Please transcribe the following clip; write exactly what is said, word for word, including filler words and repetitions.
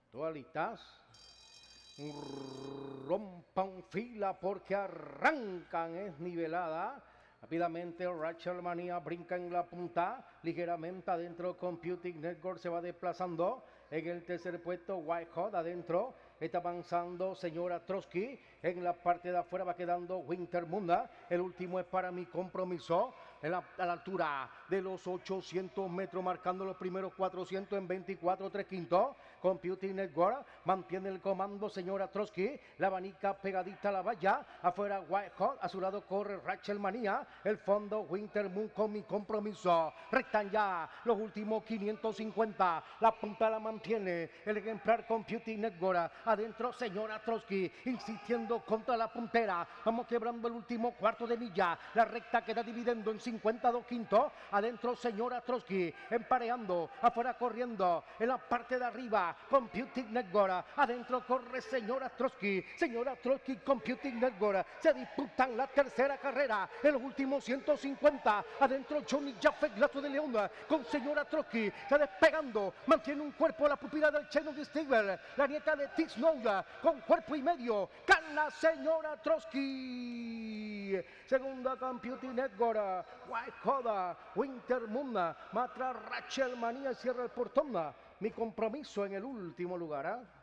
Todas listas. Rompan fila porque arrancan, es nivelada. Rápidamente Rachel Mania brinca en la punta, ligeramente adentro Computing Network se va desplazando. En el tercer puesto White Hot adentro, está avanzando Señora Trotsky. En la parte de afuera va quedando Winter Munda. El último es para Mi Compromiso, en la, a la altura de los ochocientos metros, marcando los primeros cuatrocientos en veinticuatro tres quintos. Computing Network mantiene el comando Señora Trotsky, la abanica pegadita a la valla, afuera White Hot, a su lado corre Rachel Mania, el fondo Winter Moon con Mi Compromiso. Restan ya los últimos quinientos cincuenta, la punta la mantiene el ejemplar Computing Network, adentro Señora Trotsky, insistiendo contra la puntera, vamos quebrando el último cuarto de milla, la recta queda dividiendo en cincuenta y dos quintos, adentro Señora Trotsky, empareando, afuera corriendo, en la parte de arriba, Computing Network, adentro corre Señora Trotsky, Señora Trotsky, Computing Network, se disputan la tercera carrera, en los últimos ciento cincuenta, adentro Johnny Jaffe, Lazo de León, con Señora Trotsky, se despegando, mantiene un cuerpo a la pupila del Cheno de Stigler, la nieta de Tis Nouya, con cuerpo y medio, gana Señora Trotsky, segunda Computing Network, White Coda, Winter Munda, Matra Rachel Mania cierra el portón, Mi Compromiso en el último lugar, ¿eh?